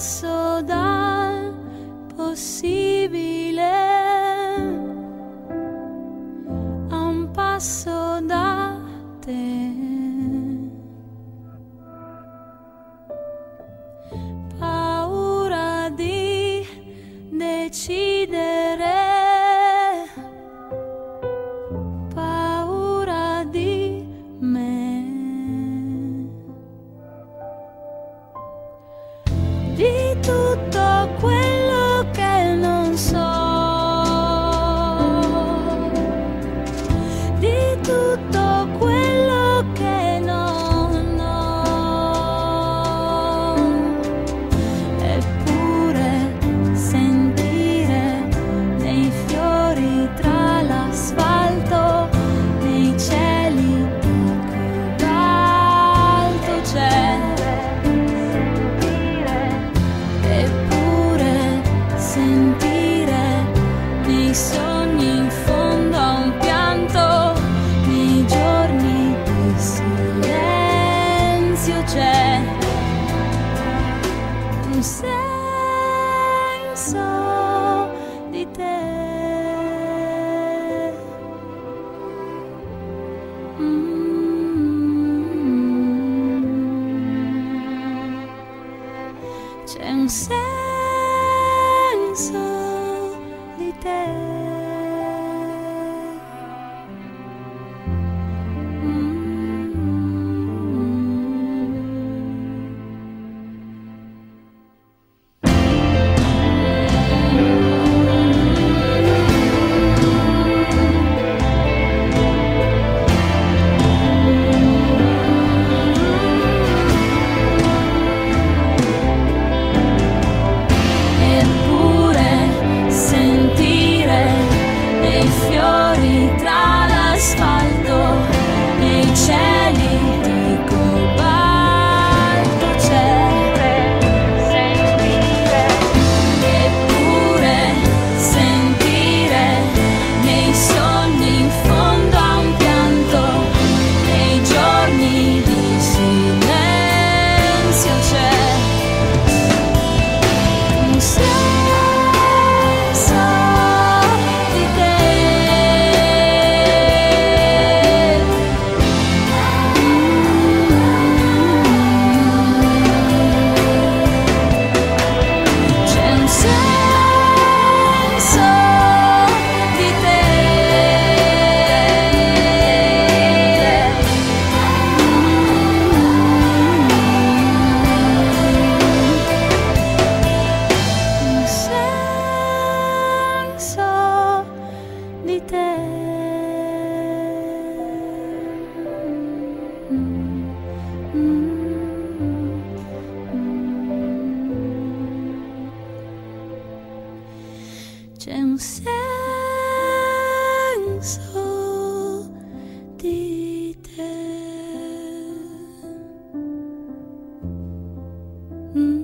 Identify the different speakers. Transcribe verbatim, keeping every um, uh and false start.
Speaker 1: passo dal possibile a un passo da te. Paura di decidere, paura di me, di tutto quello che non so, di tutto quello che non ho. Eppure sentire nei fiori tra l'asfalto, nei cieli di cobalto c'è. Eppure sentire nei sogni in fondo a un pianto, nei giorni di silenzio c'è un senso di te. Mm. C'è un senso di te. Eppure sentire nei fiori tra l'asfalto, nei cieli di cobalto c'è. Eppure sentire nei sogni in fondo a un pianto, nei giorni di silenzio c'è un senso di te. C'è un senso di te. Un senso di te. C'è un senso di te. Mm.